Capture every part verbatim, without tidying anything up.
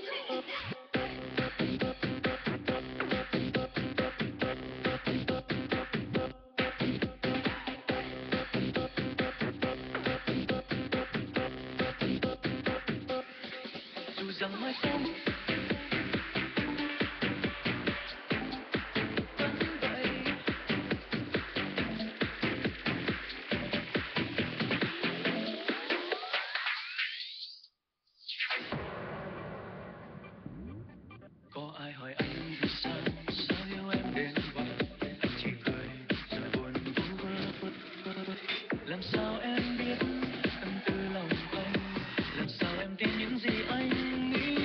dù rằng mai sau vẫn vậy. Có ai hỏi anh vì sao sao yêu em đến vậy, anh chỉ cười rồi buồn vu vơ. Làm sao em biết tâm tư lòng anh, làm sao em tin những gì anh nghĩ.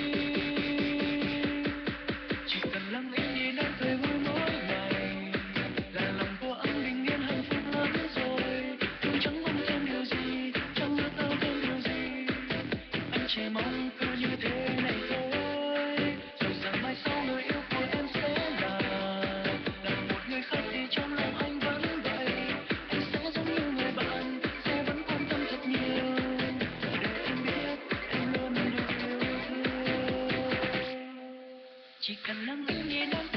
Chỉ cần lắng nghe nhìn em cười vui mỗi ngày là lòng của anh bình yên hạnh phúc lắm rồi. Tôi chẳng mong thêm điều gì, chẳng ước ao thêm điều gì, anh chỉ mong cứ như thế này thôi. Dù rằng mai sau người yêu của em sẽ là là một người khác thì trong lòng anh vẫn vậy. Anh sẽ giống như người bạn, sẽ vẫn quan tâm thật nhiều để em biết em luôn được yêu thương. Chỉ cần lắng nghe nhìn em